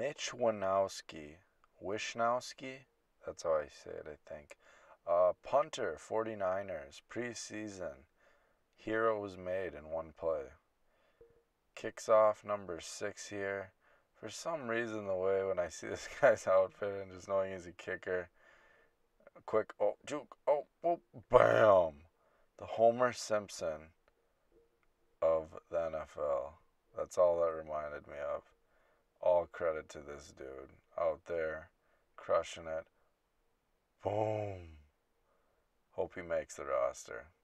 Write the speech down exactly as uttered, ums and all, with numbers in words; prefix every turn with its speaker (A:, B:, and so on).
A: Mitch Wishnowsky. Wishnowsky? That's how I say it, I think. Uh, punter, forty-niners, preseason. Hero was made in one play. Kicks off number six here. For some reason, the way when I see this guy's outfit and just knowing he's a kicker, a quick, oh, juke, oh, oh, bam! The Homer Simpson of the N F L. That's all that reminded me of. All credit to this dude out there, crushing it. Boom. Hope he makes the roster.